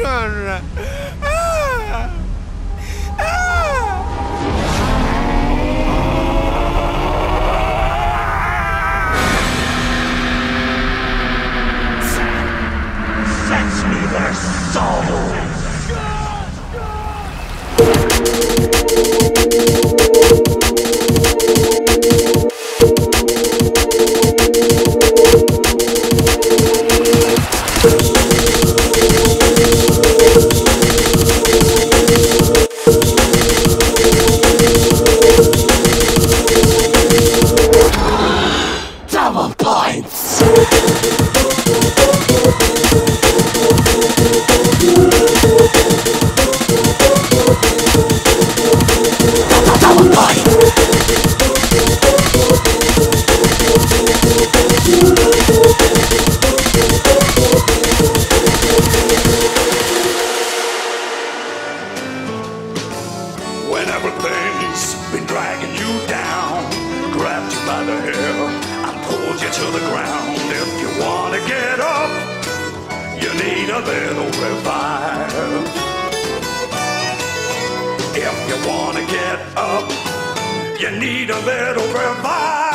Fetch me their souls! Double points! Double points! When everything's been dragging you down, grabbed you by the hair and pulled you to the ground. If you wanna get up, you need a little revive. If you wanna get up, you need a little revive.